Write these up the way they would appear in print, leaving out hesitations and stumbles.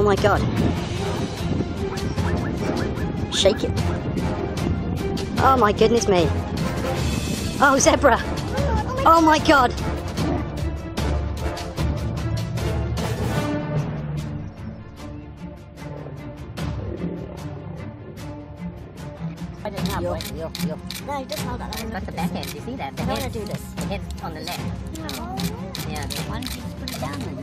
my god. Shake it. Oh my goodness me. Oh, zebra. Oh my god. Yo. No, just hold on. Got the back end, you see that? The I want to head, do this. the head on the left. No. Yeah, Why don't you just put it down then?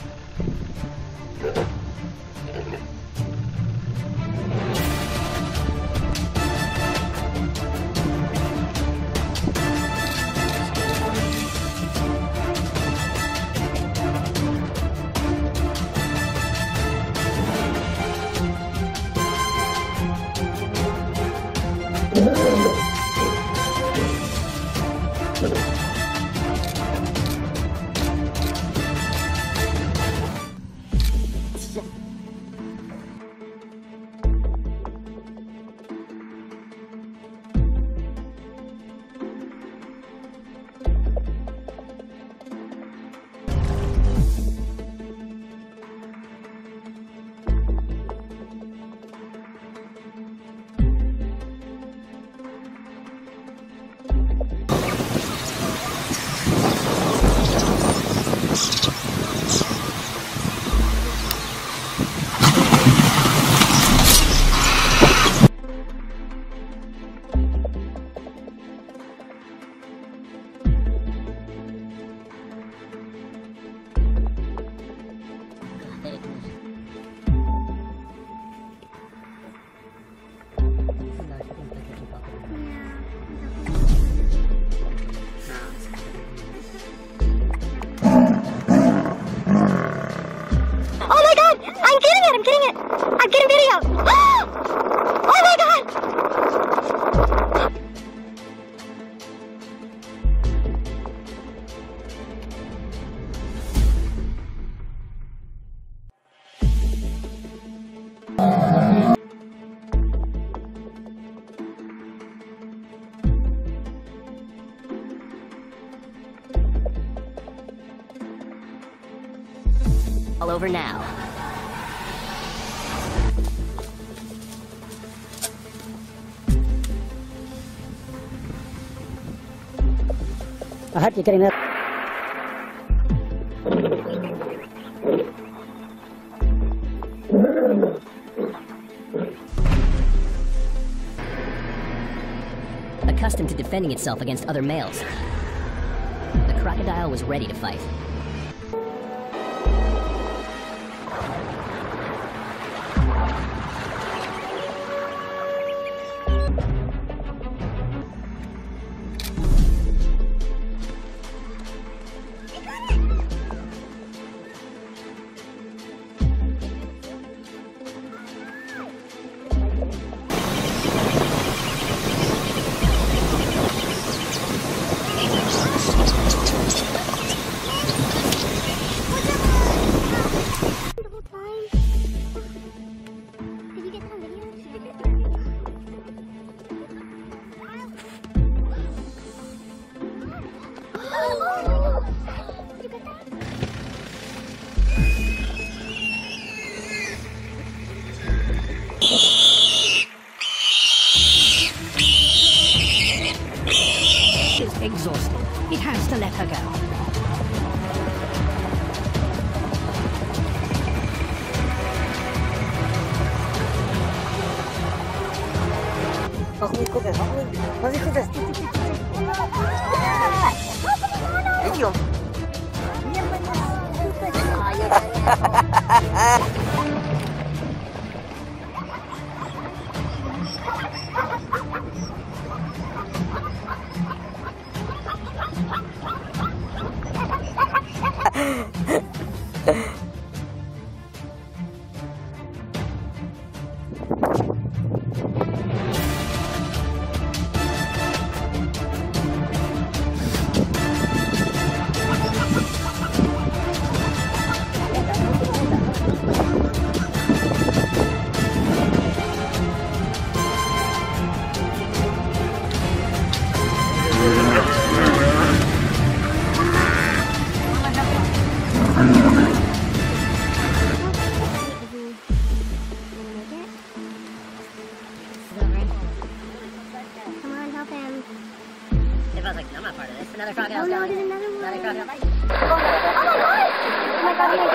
I'm getting video! Oh my god! All over now. I hope you're getting that. Accustomed to defending itself against other males, the crocodile was ready to fight. Is exhausted. It has to let her go. Help me cook it, help me. Help me cook it. Video. I'm not part of this. Another crocodile. Oh no, there's another one. Another crocodile. Oh my god, you're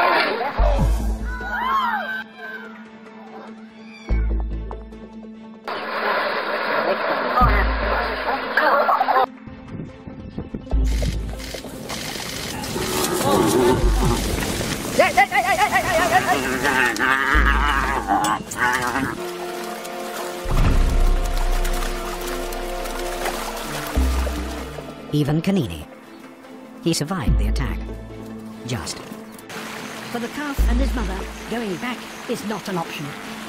Even Kanini. He survived the attack. Just. For the calf and his mother, going back is not an option.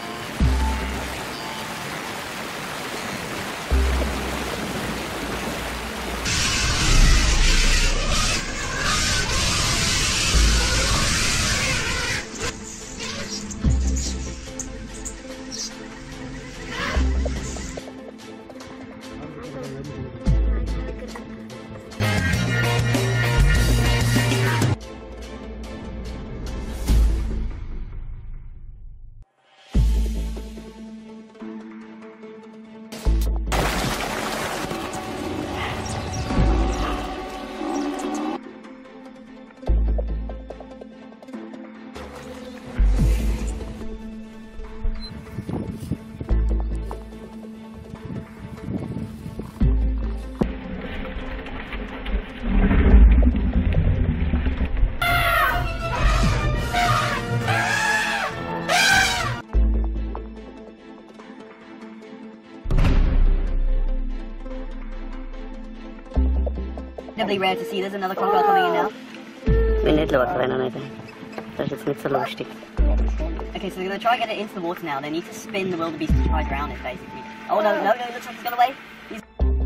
Incredibly rare to see. There's another crocodile coming in now. Wir nicht schauen rennen, nicht. Das ist jetzt nicht so lustig. Okay, so they're gonna try to get it into the water now. They need to spin the wildebeest to try and drown it, basically. Oh no, no, no, it looks like he's got away. He's...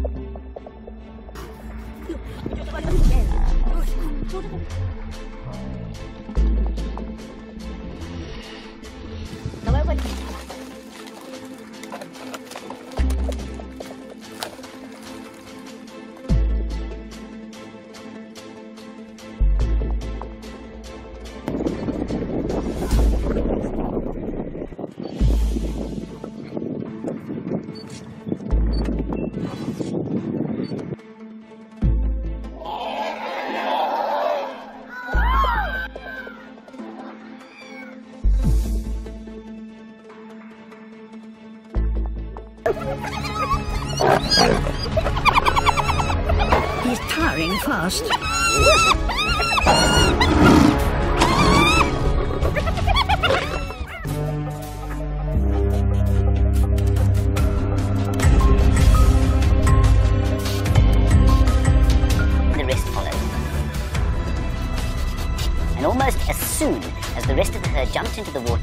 He's tiring fast. The rest followed. And almost as soon as the rest of the herd jumped into the water,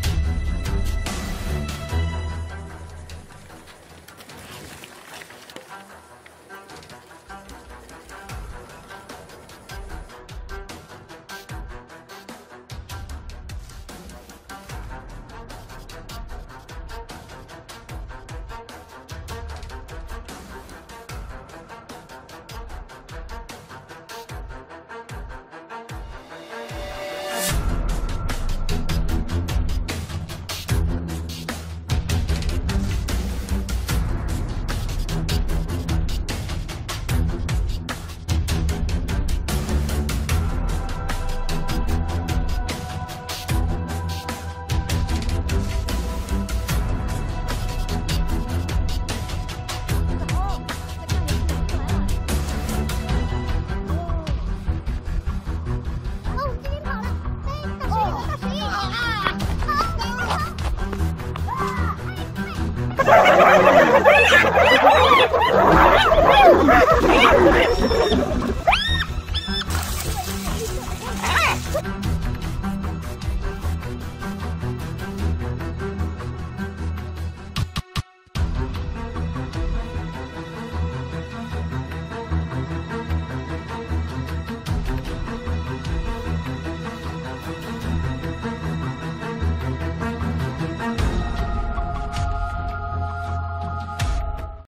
Oh,